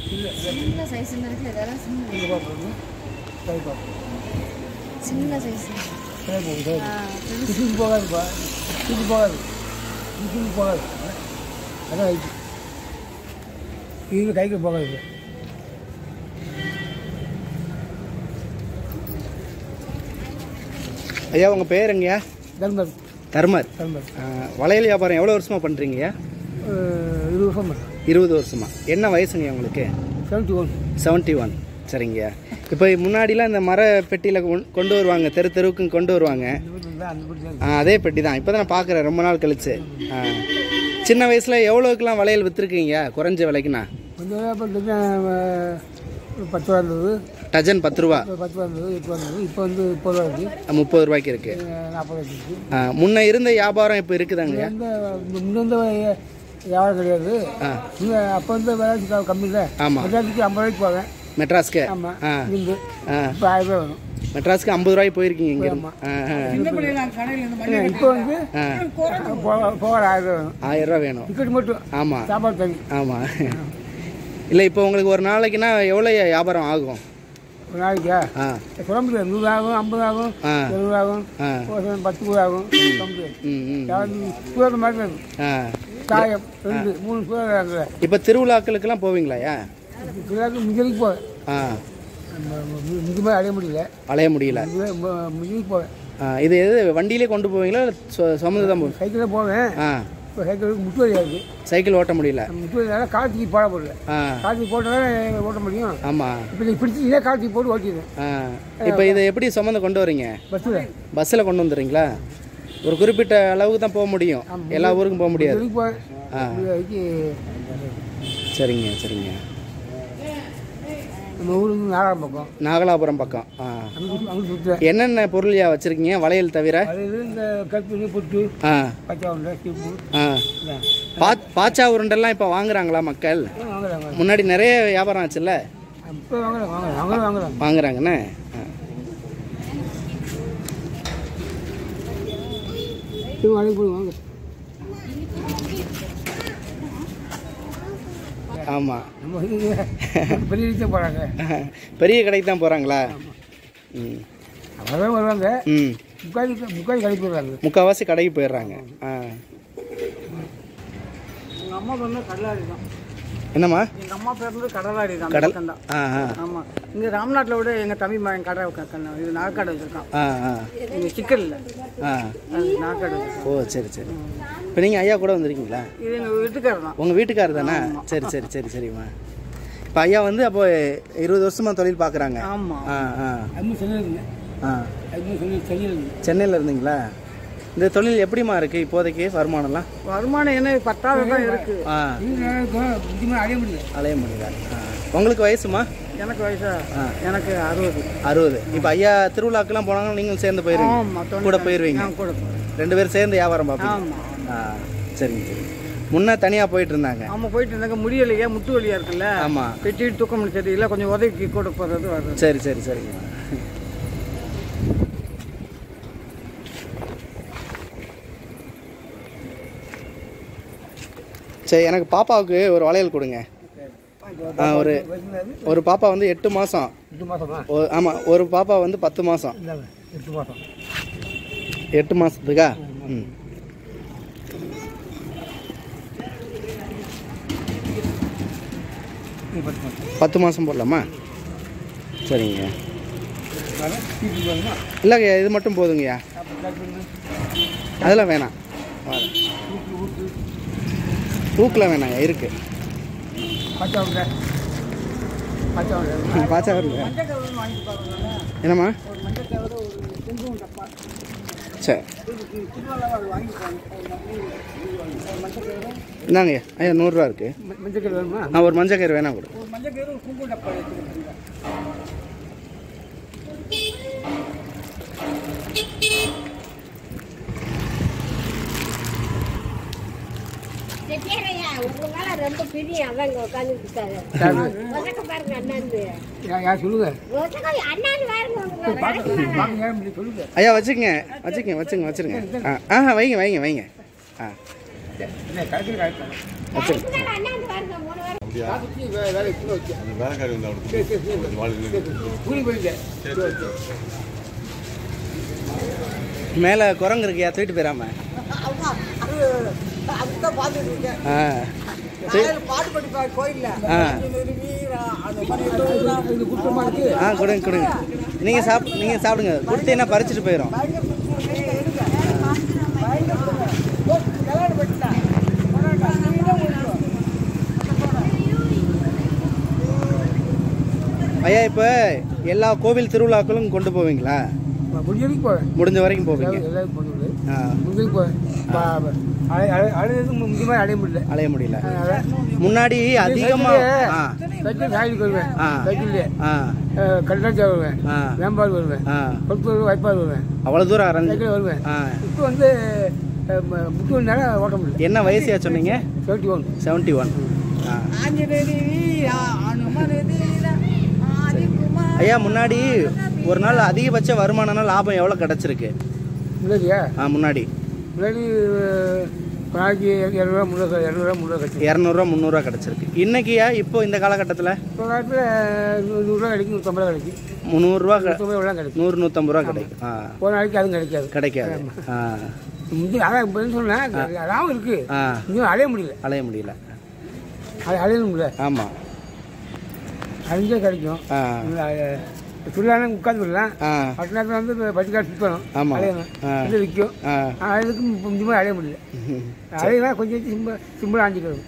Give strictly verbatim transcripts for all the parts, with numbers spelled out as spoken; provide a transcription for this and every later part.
சின்ன சைஸ் இருக்கு இதெல்லாம் சின்ன இங்க பாப்போம் கை பாப்போம் சின்ன சைஸ் கை போகுது இது போகாது பா இது போகாது இது போகாது அதான் இது கைக்கு போகாது ஐயா உங்கள் பேர் எங்கய்யா? தர்மர் தர்மர் தர்மர் வளையல் வியாபாரம் எவ்வளோ வருஷமாக பண்ணுறீங்கய்யா? இருபது வருஷம் இருபது வருஷமா. என்ன வயசுங்க உங்களுக்கு? செவன்ட்டி ஒன் செவன்ட்டி ஒன் சரிங்கய்யா. இப்போ முன்னாடிலாம் இந்த மர பெட்டியில் கொண்டு வருவாங்க, தெரு தெருவுக்கும் கொண்டு வருவாங்க. அதே பெட்டி தான் இப்போ தான் நான் பார்க்குறேன் ரொம்ப நாள் கழிச்சு. சின்ன வயசில் எவ்வளோக்கெல்லாம் வளையல் விற்றுருக்கீங்க குறைஞ்ச விலைக்குண்ணா? பத்து ரூபா இருந்தது, டஜன் பத்து ரூபா. பத்து ரூபா இருந்தது, எட்டு ரூபா இருந்தது, இப்போ வந்து முப்பது ரூபா இருக்குது, முப்பது ரூபாய்க்கு இருக்கு. நாற்பது ரூபாய்க்கு இருக்குது. முன்ன இருந்த வியாபாரம் இப்போ இருக்குதாங்க? முன்ன வியாபாரம் கிடையாது. அப்போ வந்து விளையாட்டு கம்மி இல்லை. ஆமாம், மெட்ராஸுக்கு ஐம்பது ரூபாய்க்கு போவேன். மெட்ராஸ்க்கு? ஆமாம், இருந்து இப்போ ஆயிரம் ரூபாய் வரும். மெட்ராஸ்க்கு ஐம்பது ரூபாய்க்கு போயிருக்கீங்க இங்கே? இப்போ வந்து போகிற ஆயிரம் ரூபா வேணும். ஆயிரம் ரூபா வேணும் டிக்கெட் மட்டும். ஆமாம், சாப்பாடு தண்ணி. ஆமாம். இல்லை இப்போ உங்களுக்கு ஒரு நாளைக்குன்னா எவ்வளோ வியாபாரம் ஆகும்? ஒரு நாளைக்கா சொல்ல முடியாது. நூறு ஆகும், ஐம்பது ஆகும், எழுபது ஆகும், பத்து கூட ஆகும். சொல்ல முடியாது. சூழல் மாதிரி இருக்கும். சாயம் ரெண்டு மூணு சூழல். இப்போ திருவிழாக்களுக்கெல்லாம் போவீங்களாயா? திருவிழாக்கு முஞ்சலிக்கு போவேன். ஆ முஞ்சு அடைய முடியல அலைய முடியல முஞ்சலிக்கு போவேன். இது எது வண்டியிலே கொண்டு போவீங்களா சுமந்து தான் போவீங்க? சைக்கிளில் போவேன். ஆ இப்போ சைக்கிளுக்கு முட்டு வழியாக இருக்குது. சைக்கிள் ஓட்ட முடியல. முட்டு வழியால கார்த்திகை போட போடல. கார்த்திகை போட்டால் ஓட்ட முடியும். ஆமாம், இப்போ நீ பிடிச்சிங்கன்னா கார்த்திகை போட்டு ஓட்டிடுவேன். இப்போ இதை எப்படி சுமந்து கொண்டு வரீங்க? பஸ்ஸில் பஸ்ஸில் கொண்டு வந்துடுறீங்களா? ஒரு குறிப்பிட்ட அளவுக்கு தான் போக முடியும், எல்லா ஊருக்கும் போக முடியாது. ஆ சரிங்க சரிங்க. நம்ம ஊருக்கு நாகலாபுரம் பக்கம். நாகலாபுரம் பக்கம். ஆ என்னென்ன பொருளையா வச்சுருக்கீங்க வளையல் தவிர? இந்த கற்பூரி பொட்டு, ஆ பச்சா உருண்டை, சீப்பு. ஆ பா பாச்சா உருண்டெல்லாம் இப்போ வாங்குறாங்களா மக்கள்? முன்னாடி நிறைய வியாபாரம் ஆச்சுல்ல, இப்போ வாங்குறாங்க வாங்குறாங்க வாங்குறாங்க வாங்குறாங்கண்ணே. வாங்க. ஆமாம், பெரிய கடைக்கு போகிறாங்க. பெரிய கடைக்கு தான் போகிறாங்களா? ம் அவ்வளோதான் வருவாங்க. ம் முக்கால் முக்கால் கடைக்கு போயிடுறாங்க. முக்கால்வாசி கடைக்கு போயிடுறாங்க. ஆ எங்கள் அம்மா பேர் கடலாடி தான். என்னம்மா? எங்கள் அம்மா பேர் வந்து கடலாடி தான். கடல் தான். ஆ ஆ ஆமாம். இங்கே ராம்நாட்டில் விட எங்கள் தம்பி மகன் கடை இது நாகக்கடை வச்சுருக்கான். ஆ ஆ இங்கே சிக்கல் இல்லை. ஆ நாகக்கடை. ஓ சரி சரி. இப்போ நீங்கள் ஐயா கூட வந்துருக்கீங்களா? இது எங்கள் வீட்டுக்காரர் தான். உங்கள் வீட்டுக்காரர் தானே? சரி சரி சரி சரிம்மா. இப்போ ஐயா வந்து அப்போ இருபது வருஷமாக தொழில் பார்க்குறாங்க. ஆமாம். ஆ ஆ ஆ சென்னையில் இருந்தீங்களா? இந்த தொழில் எப்படிமா இருக்குது இப்போதைக்கு வருமானம்லாம்? வருமானம் என்ன பத்தாவது தான் இருக்குது. ஆ அலைய முடியல அலைய முடியல. உங்களுக்கு வயசுமா? எனக்கு வயசா? எனக்கு அறுபது. அறுபது. இப்போ ஐயா திருவிழாக்கெல்லாம் போனாங்கன்னா நீங்களும் சேர்ந்து போயிருவீங்க? கூட போயிடுவீங்க? கூட ரெண்டு பேரும் சேர்ந்து வியாபாரம் பார்ப்பீங்க? ஆ சரிங்க சரி. முன்னே தனியாக போயிட்டு இருந்தாங்க? ஆமாம், போயிட்டு இருந்தாங்க. முடியலையா, முட்டு வலியாக இருக்குல்ல. ஆமாம், பெட்டிட்டு தூக்க முடியும் தெரியல, கொஞ்சம் உதவிக்கு கூட போகிறது வருது. சரி சரி சரிங்க. சரி, எனக்கு பாப்பாவுக்கு ஒரு வளையல் கொடுங்க. ஒரு ஒரு பாப்பா வந்து எட்டு மாதம். எட்டு மாதமா? ஆமாம், ஒரு பாப்பா வந்து பத்து மாதம். எட்டு மாதம். எட்டு மாதத்துக்கா? ம் பத்து மாதம் போடலாமா? சரிங்க. இல்லைங்க, இது மட்டும் போதுங்கய்யா. அதெல்லாம் வேணாம், ஊக்கில் வேணாங்க, இருக்கு. பாச்சா வருங்க. என்னம்மா? சரி இந்தாங்க ஐயா, நூறுரூவா இருக்குது. நான் ஒரு மஞ்சள் கயிறு வேணாம் கொடு. ரொம்ப பெரிய அவங்க உட்காந்துருக்காரு. பாருங்க அண்ணாந்து. ஐயா வச்சுக்கங்க வச்சுக்கங்க வச்சுங்க வச்சுருங்க. ஆ ஆ வைங்க வைங்க வைங்க. ஆ வச்சுருங்க. மேலே குரங்கு இருக்கியா தூக்கிட்டு போயிடாம? ஆ பாட்டு படிப்பா கோயில்ல. ஆ ஆ கொடுங்க கொடுங்க. நீங்கள் சாப் நீங்கள் சாப்பிடுங்க. கொடுத்தீங்கன்னா பறிச்சுட்டு போயிடும். ஐயா, இப்போ எல்லா கோவில் திருவிழாக்களும் கொண்டு போவீங்களா? முடிஞ்ச வரைக்கும் போவீங்க. அடைய முடியல அலைய முடியல. முன்னாடி அதிகமா வருவேன், வேம்பாடு வருவேன், வைப்பாடு வருவேன், அவ்வளவு தூரம் வருவேன். இப்போ வந்து முப்பது நேரம் ஓட்ட முடியல. என்ன வயசியா சொன்னீங்க? செவன்டி ஒன் செவன்டி ஒன் ஐயா, முன்னாடி ஒரு நாள் அதிகபட்ச வருமானம்னா லாபம் எவ்வளோ கிடச்சிருக்கு? முன்னாடியா? ஆ முன்னாடி முன்னாடி நாளைக்கு இரநூறுவா முந்நூறு இரநூறுவா முந்நூறு கிடச்சி இரநூறுவா முந்நூறுவா கிடச்சிருக்கு. இன்னைக்கியா இப்போ இந்த காலகட்டத்தில்? இப்போ காலத்தில் நூறுரூவா கிடைக்கும், நூற்றம்பது ரூபா கிடைக்கும், முந்நூறுரூவா நூற்றம்பது கிடைக்கும், நூறு நூற்றம்பது ரூபா கிடைக்கும். ஆ ஒரு நாளைக்கு அதுவும் கிடைக்காது கிடைக்காது. ஆ முந்தி அதான் இப்போ சொன்னேன், அதான் இருக்குது. ஆ இன்னும் அலைய முடியல அலைய முடியல அலைய முடியல. ஆமாம், அழிஞ்சே கிடைக்கும். சுல்லான உட்காந்து விடலாம். பத்து நேரத்தில் வந்து பத்து காசு சுற்றணும். ஆமாம், அலையணும், இது விற்கும். அதுக்கு முக்கியமாக அலைய முடியல. அலையலாம் கொஞ்சம் சிம்பிள் சிம்பிளாக ஆஞ்சிக்கணும்.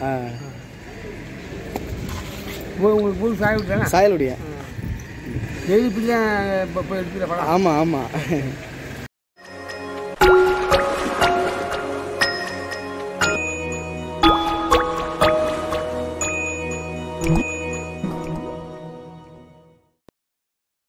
உங்களுக்கு பூ சாய விட்டுறேன். சாயலுடைய டெய்லி இப்படி தான் இப்போ எடுத்துகிற படம். ஆமாம் ஆமாம்.